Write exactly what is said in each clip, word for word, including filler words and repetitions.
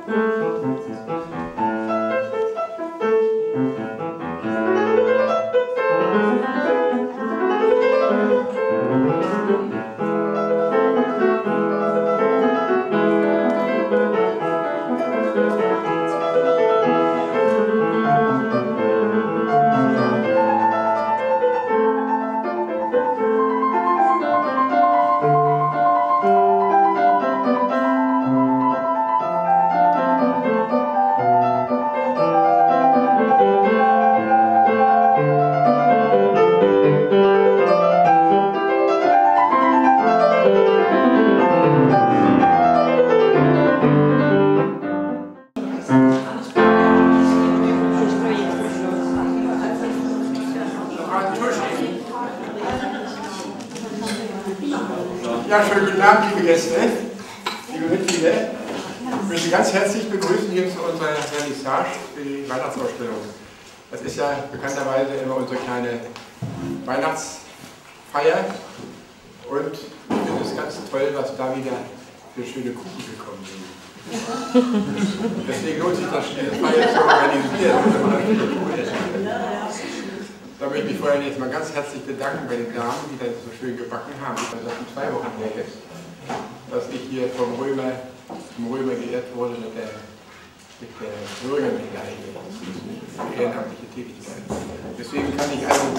Ja, schönen guten Abend, liebe Gäste, liebe Mitglieder. Ich möchte ganz herzlich begrüßen hier zu unserer Vernissage für die Weihnachtsausstellung. Das ist ja bekannterweise immer unsere kleine Weihnachtsfeier und ich finde es ganz toll, was da wieder für schöne Kuchen gekommen sind. Deswegen lohnt sich das, diese Feier zu organisieren. Da möchte ich mich vorher jetzt mal ganz herzlich bedanken bei den Damen, die das so schön gebacken haben. Das ist schon zwei Wochen her jetzt, dass ich hier vom Römer, vom Römer geehrt wurde mit der, mit der Bürgermedaille für ehrenamtliche Tätigkeit. Deswegen kann ich also...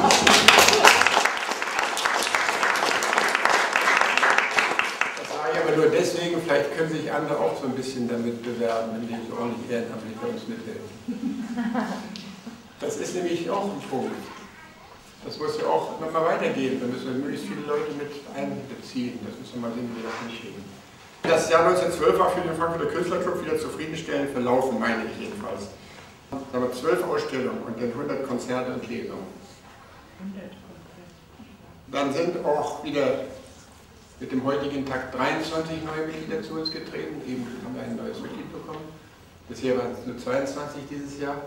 Das sage ich aber nur deswegen, vielleicht können sich andere auch so ein bisschen damit bewerben, indem sie ordentlich ehrenamtlich bei uns mithelfen. Das ist nämlich auch ein Punkt. Das muss ja auch immer mal weitergehen. Da müssen wir möglichst viele Leute mit einbeziehen. Das müssen wir mal sehen, wie wir das hinkriegen. Das Jahr neunzehnhundertzwölf war für den Frankfurter Künstlerclub wieder zufriedenstellend verlaufen, meine ich jedenfalls. Da haben wir zwölf Ausstellungen und dann hundert Konzerte und Lesungen. Dann sind auch wieder mit dem heutigen Tag dreiundzwanzig neue Mitglieder zu uns getreten. Eben haben wir ein neues Mitglied bekommen. Bisher waren es nur zweiundzwanzig dieses Jahr.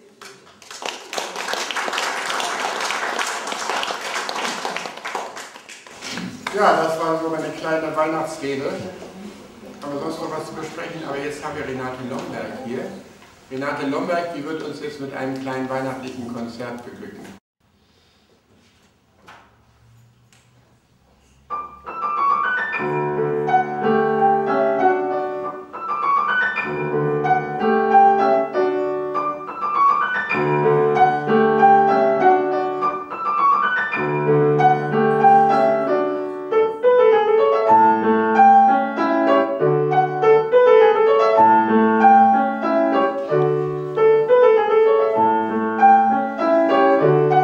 Ja, das war so meine kleine Weihnachtsrede. Haben wir sonst noch was zu besprechen? Aber jetzt haben wir Renate Lomberg hier. Renate Lomberg, die wird uns jetzt mit einem kleinen weihnachtlichen Konzert beglücken. Thank you.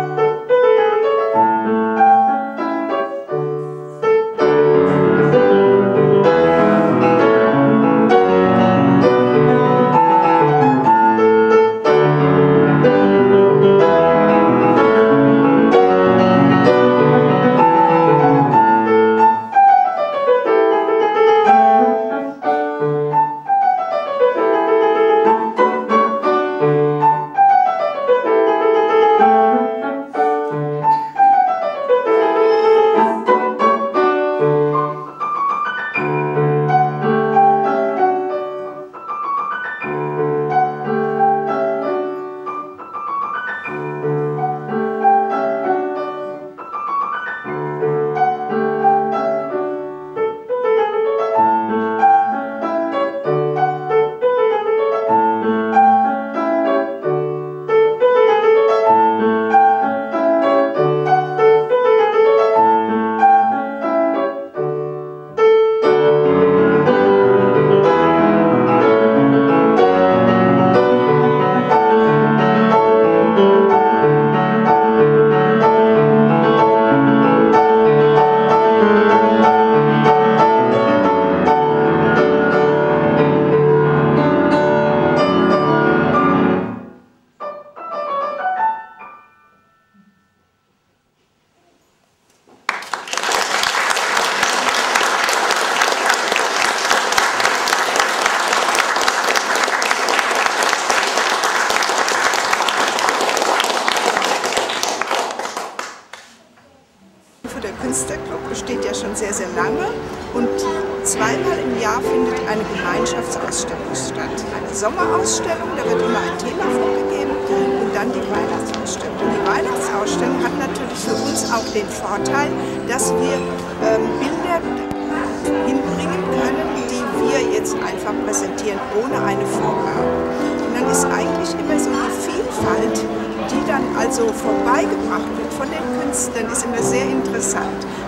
Jahr findet eine Gemeinschaftsausstellung statt. Eine Sommerausstellung, da wird immer ein Thema vorgegeben, und dann die Weihnachtsausstellung. Und die Weihnachtsausstellung hat natürlich für uns auch den Vorteil, dass wir ähm, Bilder hinbringen können, die wir jetzt einfach präsentieren, ohne eine Vorgabe. Und dann ist eigentlich immer so die Vielfalt, die dann also vorbeigebracht wird von den Künstlern, ist immer sehr interessant.